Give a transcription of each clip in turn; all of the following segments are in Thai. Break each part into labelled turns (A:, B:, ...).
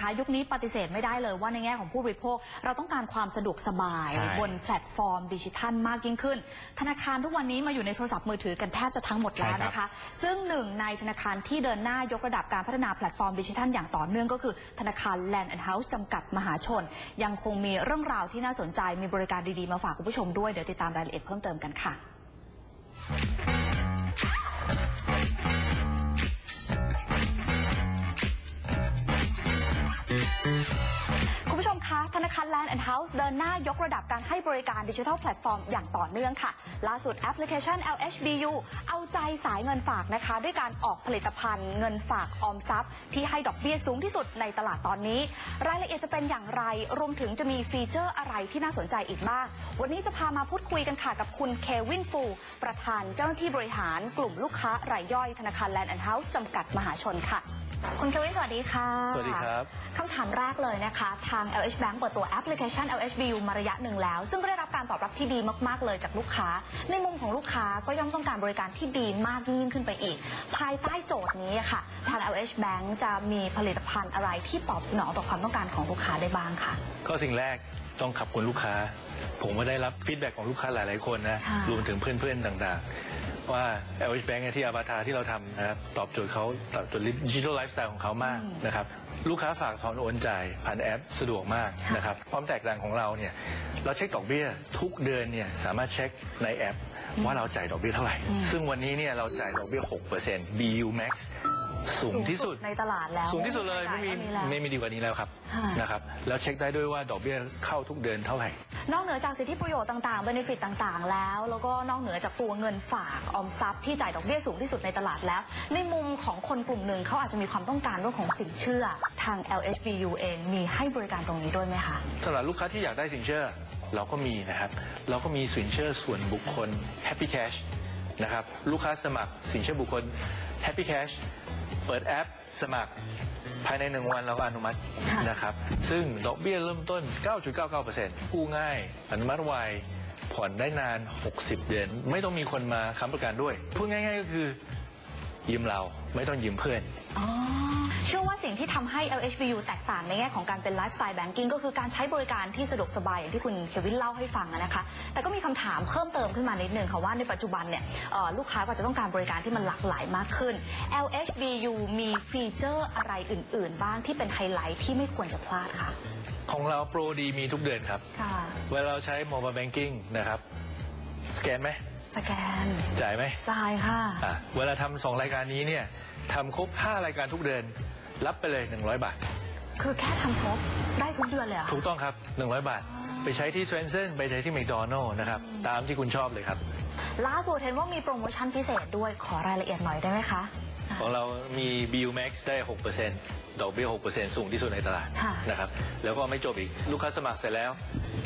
A: คะยุคนี้ปฏิเสธไม่ได้เลยว่าในแง่ของผู้บริโภคเราต้องการความสะดวกสบายบนแพลตฟอร์มดิจิทัลมากยิ่งขึ้นธนาคารทุกวันนี้มาอยู่ในโทรศัพท์มือถือกันแทบจะทั้งหมดแล้วนะคะซึ่งหนึ่งในธนาคารที่เดินหน้ายกระดับการพัฒนาแพลตฟอร์มดิจิทัลอย่างต่อเนื่องก็คือธนาคาร Land and House จำกัดมหาชนยังคงมีเรื่องราวที่น่าสนใจมีบริการดีๆมาฝากคุณผู้ชมด้วยเดี๋ยวติดตามรายละเอียดเพิ่มเติมกันค่ะคุณผู้ชมคะธนาคาร Land and House เดินหน้ายกระดับการให้บริการดิจิทัลแพลตฟอร์มอย่างต่อเนื่องค่ะล่าสุดแอปพลิเคชัน LHBU เอาใจสายเงินฝากนะคะด้วยการออกผลิตภัณฑ์เงินฝากออมทรัพย์ที่ให้ดอกเบี้ยสูงที่สุดในตลาดตอนนี้รายละเอียดจะเป็นอย่างไรรวมถึงจะมีฟีเจอร์อะไรที่น่าสนใจอีกบ้างวันนี้จะพามาพูดคุยกันค่ะกับคุณเควินฟูประธานเจ้าหน้าที่บริหารกลุ่มลูกค้ารายย่อยธนาคาร Land and House จำกัดมหาชนค่ะคุณเควินสวัสดีค่ะ
B: สวัสดีครับ
A: คำถามแรกเลยนะคะทาง LH Bank เปิดตัวแอปพลิเคชัน LHBU มาระยะหนึ่งแล้วซึ่งได้รับการตอบรับที่ดีมากๆเลยจากลูกค้าในมุมของลูกค้าก็ย่อมต้องการบริการที่ดีมากยิ่งขึ้นไปอีกภายใต้โจทย์นี้ค่ะทาง LH Bank จะมีผลิตภัณฑ์อะไรที่ตอบสนองต่อความต้องการของลูกค้าได้บ้างค่ะ
B: ก็สิ่งแรกต้องขอบคุณลูกค้าผมก็ได้รับฟีดแบ็กของลูกค้าหลายๆคนนะรวมถึงเพื่อนๆต่างๆว่า LH Bank ที่Avatarที่เราทำนะครับตอบโจทย์เขาตอบโจทย์ดิจิทัลไลฟ์สไตล์ของเขามากนะครับลูกค้าฝากถอนโอนจ่ายผ่านแอปสะดวกมากนะครับความแตกต่างของเราเนี่ยเราเช็คดอกเบี้ยทุกเดือนเนี่ยสามารถเช็คในแอปว่าเราจ่ายดอกเบี้ยเท่าไหร่ซึ่งวันนี้เนี่ยเราจ่ายดอกเบี้ย 6% BU Max สูงที่สุด
A: ในตลาดแล้ว
B: สูงที่สุดเลยไม่มีดีกว่านี้แล้วครับนะครับแล้วเช็คได้ด้วยว่าดอกเบี้ยเข้าทุกเดือนเท่าไหร่
A: นอกเหนือจากสิทธิประโยชน์ต่างๆ benefit ต่างๆแล้วก็นอกเหนือจากตัวเงินฝากออมทรัพย์ที่จ่ายดอกเบี้ยสูงที่สุดในตลาดแล้วในมุมของคนกลุ่มหนึ่งเขาอาจจะมีความต้องการเรื่องของสินเชื่อทาง LHBU เองมีให้บริการตรงนี้ด้วยไหมคะ
B: สำหรับลูกค้าที่อยากได้สินเชื่อเราก็มีนะครับเราก็มีสินเชื่อส่วนบุคคล Happy Cash นะครับลูกค้าสมัครสินเชื่อบุคคล Happy Cashเปิดแอปสมัครภายใน1 วันเราก็อนุมัตินะครับซึ่งดอกเบี้ยเริ่มต้น 9.99% กู้ง่ายอนุมัติไวผ่อนได้นาน60 เดือนไม่ต้องมีคนมาค้ำประกันด้วยพูดง่ายๆก็คือยืมเราไม่ต้องยืมเพื่อน
A: เชื่อว่าสิ่งที่ทำให้ LHBU แตกต่างในแง่ของการเป็นไลฟ์สไตล์แบงกิ้งก็คือการใช้บริการที่สะดวกสบายอย่างที่คุณเควินเล่าให้ฟังนะคะแต่ก็มีคำถามเพิ่มเติมขึ้นมานิดนึงค่ะว่าในปัจจุบันเนี่ยลูกค้าก็จะต้องการบริการที่มันหลากหลายมากขึ้น LHBU มีฟีเจอร์อะไรอื่นๆบ้างที่เป็นไฮไลท์ที่ไม่ควรจะพลาดค่ะ
B: ของเราโปรดีมีทุกเดือนครับเวลาเราใช้ Mobile Banking นะครับสแกนไหม
A: สแกน
B: จ่ายไหม
A: จ่ายค่ะ
B: เวลาทำ2 รายการนี้เนี่ยทำครบ5 รายการทุกเดือนรับไปเลย100 บาท
A: คือแค่ทำครบได้ทุกเดือนเลย
B: ถูกต้องครับ100 บาทไปใช้ที่ Swenson ไปใช้ที่ McDonald's นะครับตามที่คุณชอบเลยครับ
A: ล่าสุดเห็นว่ามีโปรโมชั่นพิเศษด้วยขอรายละเอียดหน่อยได้ไหมคะ
B: ของเรามี BU Max ได้ 6% ดอกเบี้ย 6% สูงที่สุดในตลาดนะครับแล้วก็ไม่จบอีกลูกค้าสมัครเสร็จแล้ว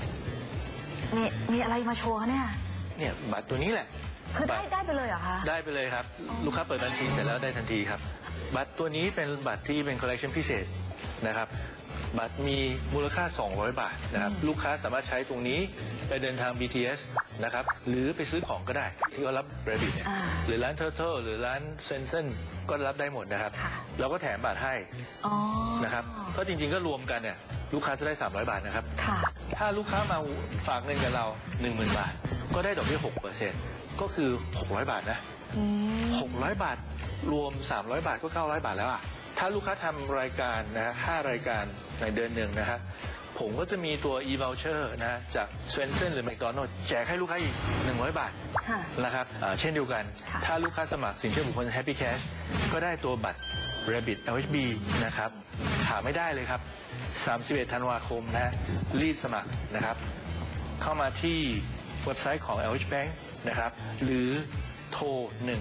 A: มีอะไรมาโชว์เนี่ย
B: บัตรตัวนี้แหละ
A: คือได้ไปเลยเหรอคะ
B: ได้ไปเลยครับลูกค้าเปิดบัญชีเสร็จแล้วได้ทันทีครับบัตรตัวนี้เป็นบัตรที่เป็นคอลเลคชันพิเศษนะครับบัตรมีมูลค่า200 บาทนะครับลูกค้าสามารถใช้ตรงนี้ไปเดินทาง BTS นะครับหรือไปซื้อของก็ได้ที่เขารับ Rabbit เนี่ยหรือร้าน Turtle หรือร้าน Swenson ก็รับได้หมดนะครับเราก็แถมบัตรให้นะครับก็จริงๆก็รวมกันเนี่ยลูกค้าจะได้300 บาทนะครับถ้าลูกค้ามาฝากเงินกับเรา 10,000 บาทก็ได้ดอกเบี้ย 6% ก็คือ600 บาทนะ600 บาทรวม300 บาทก็900 บาทแล้วอ่ะถ้าลูกค้าทำรายการนะ5 รายการในเดือนหนึ่งนะครับผมก็จะมีตัว e-voucher นะจาก Swenson หรือ McDonald's แจกให้ลูกค้าอีก100 บาทนะครับเช่นเดียวกันถ้าลูกค้าสมัครสินเชื่อบุคคล Happy Cash ก็ได้ตัวบัตร Rabbit LHB นะครับหาไม่ได้เลยครับ31 ธันวาคมนะรีบสมัครนะครับเข้ามาที่เว็บไซต์ของ LH Bank นะครับหรือโทร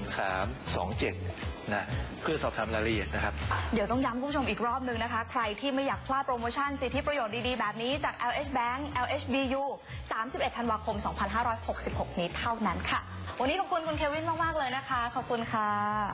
B: 1327นะเพื่อสอบถามรายละเอียดนะครับ
A: เดี๋ยวต้องย้ำคุณผู้ชมอีกรอบนึงนะคะใครที่ไม่อยากพลาดโปรโมชั่นสิทธิประโยชน์ดีๆแบบนี้จาก LH Bank LHBU 31 ธันวาคม 2566 นี้เท่านั้นค่ะวันนี้ขอบคุณคุณเควินมากๆเลยนะคะขอบคุณค่ะ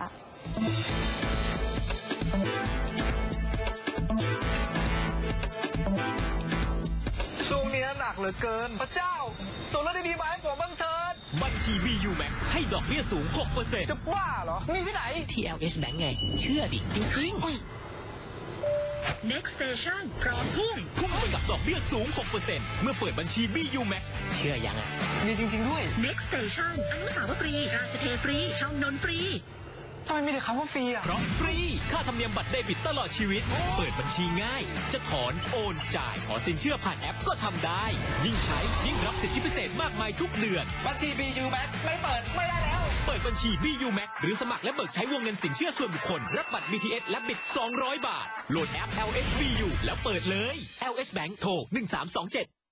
C: ช่วงนี้หนักเหลือเกินพระเจ้าส่งเรื่องดีๆมาให้ผมบ้างเถิด
D: บัญชี BU Max ให้ดอกเบี้ยสูง 6%
C: จะบ้าเหรอมีที่ไหน
D: ที่ LH Bank ไงเชื่อดิจริงๆ
E: Next Station พร้อมพุ่ง
D: พุ่งไปกับดอกเบี้ยสูง 6% เมื่อเปิดบัญชี BU Max เชื่อยังอ่ะ
C: มีจริง ๆ ด้วย
E: Next Station อนุสาวรีย์ราชเทฟรี ช่องนนท์ฟรี
C: ทำไมมีแต่คำว่าฟรีอ่ะ
D: เพราะฟรี ค่าธรรมเนียมบัตรเดบิตตลอดชีวิต เปิดบัญชีง่าย จะถอนโอนจ่าย ขอสินเชื่อผ่านแอปก็ทำได้ ยิ่งใช้ยิ่งรับสิทธิพิเศษมากมายทุกเดือน
C: บัญชี BU Max ไม่เปิดไม่ได้แล้ว
D: เปิดบัญชี BU Max หรือสมัครและเบิกใช้วงเงินสินเชื่อส่วนบุคคล รับบัตร BTS และบิต 200 บาท โหลดแอป LHBU แล้วเปิดเลย LH Bank โทร 1327